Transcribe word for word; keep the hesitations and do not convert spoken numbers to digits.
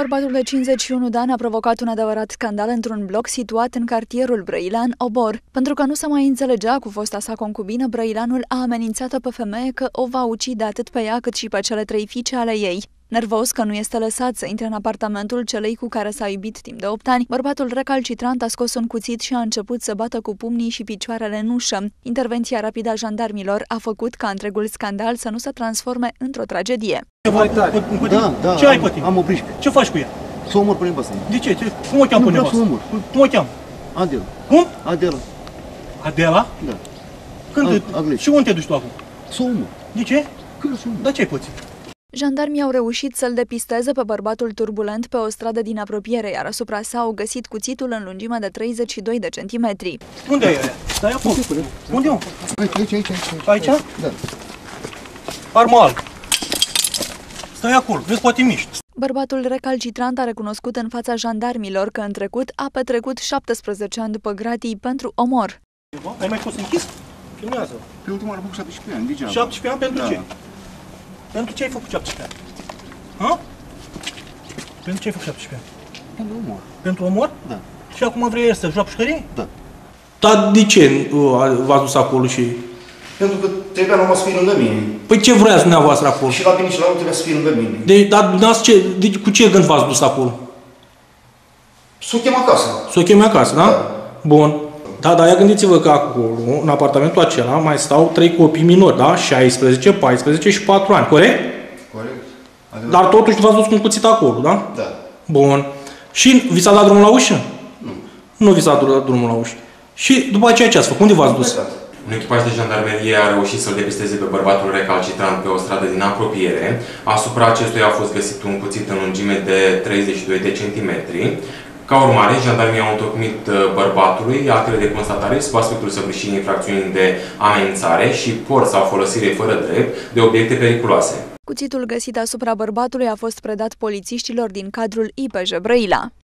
Bărbatul de cincizeci și unu de ani a provocat un adevărat scandal într-un bloc situat în cartierul Brăilan, Obor. Pentru că nu se mai înțelegea cu fosta sa concubină, Brăilanul a amenințat-o pe femeie că o va ucide atât pe ea cât și pe cele trei fiice ale ei. Nervos că nu este lăsat să intre în apartamentul celei cu care s-a iubit timp de opt ani, bărbatul recalcitrant a scos un cuțit și a început să bată cu pumnii și picioarele în ușă. Intervenția rapidă a jandarmilor a făcut ca întregul scandal să nu se transforme într-o tragedie. Da, da, ce ai pe tine? Am o brișcă. Ce faci cu ea? Să omor pe nevastă. De ce? Cum o cheamă pe nevastă? Nu vreau să omor. Cum o cheamă? Adela. Cum? Adela. Adela? Da. Când? A, și unde te duci tu acum? Să omor. De ce? Că să omor. Dar ce ai pățit? Jandarmii au reușit să-l depisteze pe bărbatul turbulent pe o stradă din apropiere, iar asupra sa au găsit cuțitul în lungime de treizeci și doi de centimetri. Unde e ea? Stai acolo. Unde e? Aici, aici, aici. Aici? Da. Armă albă. Stai acolo, vezi, poate miști. Bărbatul recalcitrant a recunoscut în fața jandarmilor că în trecut a petrecut șaptesprezece ani după gratii pentru omor. Ai mai fost închis? Filmează. Pe ultima oară am făcut șaptesprezece ani, degeaba. șaptesprezece ani pentru Da. ce? Pentru ce ai făcut șaptesprezece ani? Ha? Pentru ce ai făcut șaptesprezece ani? Pentru omor. Pentru omor? Da. Și acum vrei să joci pușcărie? Da. Dar de ce v-ați dus acolo și... Pentru că trebuia numai să fii lângă mine. Păi ce vroiați dumneavoastră acolo? Și la bine și la urmă trebuia să fii lângă mine. De, dar dumneavoastră ce, de, cu ce gând v-ați dus acolo? Să o chem acasă. Să o chemi acasă, da? Da. Bun. Da, dar ia gândiți-vă că acolo, în apartamentul acela, mai stau trei copii minori, da? șaisprezece, paisprezece și patru ani, corect? Corect. Adevărat. Dar totuși v-ați dus cu un cuțit acolo, da? Da. Bun. Și vi s-a dat drumul la ușă? Nu. Nu vi s-a dat drumul la ușă. Și după aceea ce ați făcut? Unde v-ați dus? Un echipaj de jandarmerie a reușit să-l depisteze pe bărbatul recalcitrant pe o stradă din apropiere. Asupra acestuia a fost găsit un cuțit în lungime de treizeci și doi de centimetri. Ca urmare, jandarmii au întocmit bărbatului actele de constatare sub aspectul săvârșirii infracțiunii de amenințare și por sau folosire fără drept de obiecte periculoase. Cuțitul găsit asupra bărbatului a fost predat polițiștilor din cadrul I P J Brăila.